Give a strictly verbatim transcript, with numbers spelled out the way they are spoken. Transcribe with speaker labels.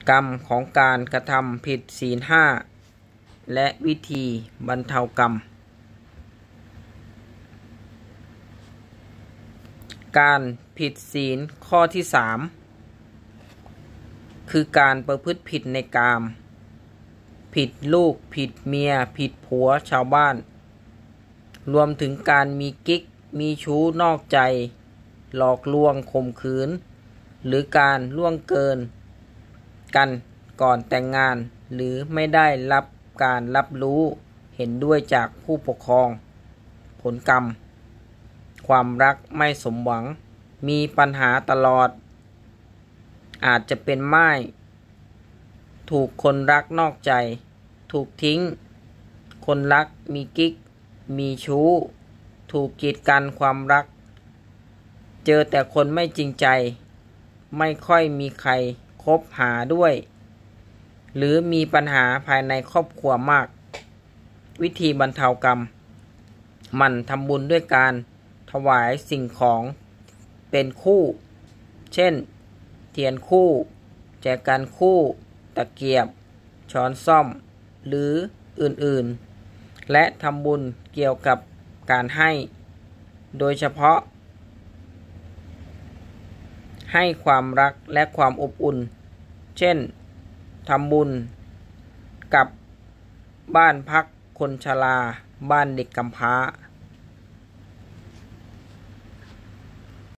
Speaker 1: กรรมของการกระทำผิดศีลห้าและวิธีบรรเทากรรมการผิดศีลข้อที่สามคือการประพฤติผิดในกามผิดลูกผิดเมียผิดผัวชาวบ้านรวมถึงการมีกิ๊กมีชู้นอกใจหลอกลวงข่มขืนหรือการล่วงเกินกันก่อนแต่งงานหรือไม่ได้รับการรับรู้เห็นด้วยจากผู้ปกครองผลกรรมความรักไม่สมหวังมีปัญหาตลอดอาจจะเป็นม่ายถูกคนรักนอกใจถูกทิ้งคนรักมีกิ๊กมีชู้ถูกกีดกันความรักเจอแต่คนไม่จริงใจไม่ค่อยมีใครคบหาด้วยหรือมีปัญหาภายในครอบครัวมากวิธีบรรเทากรรมหมั่นทำบุญด้วยการถวายสิ่งของเป็นคู่เช่นเทียนคู่แจกันคู่ตะเกียบช้อนส้อมหรืออื่นๆและทำบุญเกี่ยวกับการให้โดยเฉพาะให้ความรักและความอบอุ่นเช่นทำบุญกับบ้านพักคนชราบ้านเด็กกำพร้า